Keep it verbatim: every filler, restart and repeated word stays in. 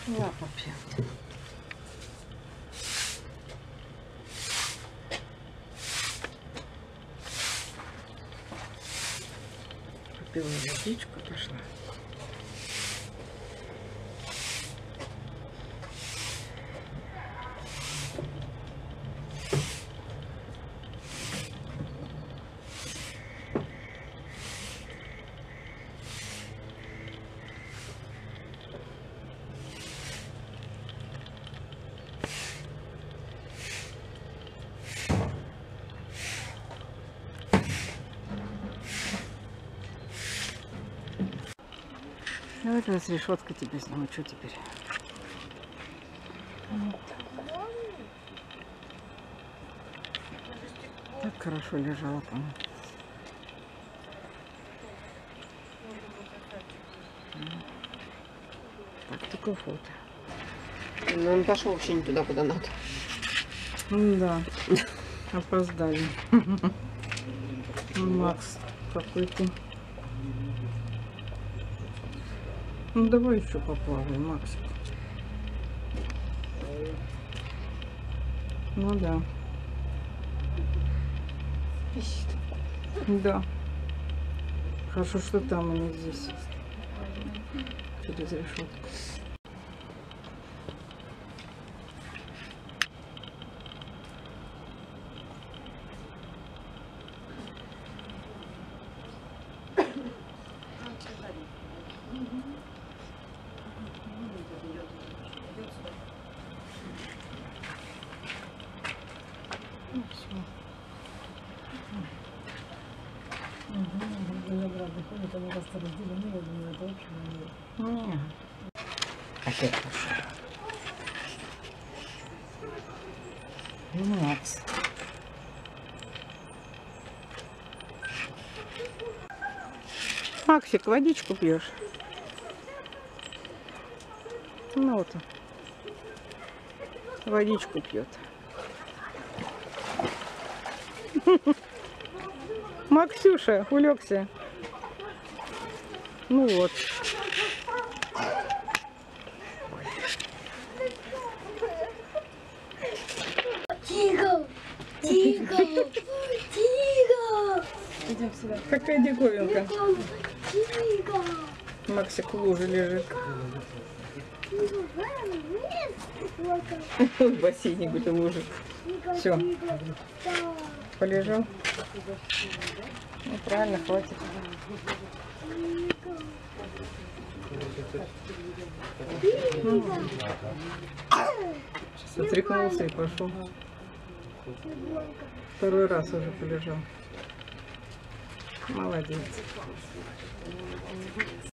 На, попьет. Попила водичку, пошла. Ну, это с решеткой тебе сниму, что теперь? Вот. Так хорошо лежала там. Так, только фото. Ну, он пошел вообще не туда, куда надо. Да, опоздали. Макс какой-то. Ну давай еще поплаваем, Максик. Ну да. Да. Хорошо, что там, а не здесь. Через решетку. Ну, все. Не. Опять пошел. Макс. Максик, водичку пьешь? Ну вот он. Водичку пьет. Максюша, улегся. Ну вот. Тихо! Тихо! Тихо! Идем сюда. Какая диковинка. Тихо! Максик в луже лежит. В бассейне где-то лужит. Все. Полежал. Ну правильно, хватит. Сейчас отряхнулся и пошел. Второй раз уже полежал. Молодец.